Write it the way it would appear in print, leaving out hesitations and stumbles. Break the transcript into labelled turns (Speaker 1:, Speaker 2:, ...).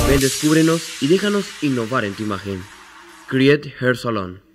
Speaker 1: Ven, descúbrenos y déjanos innovar en tu imagen. Create Hair Salon.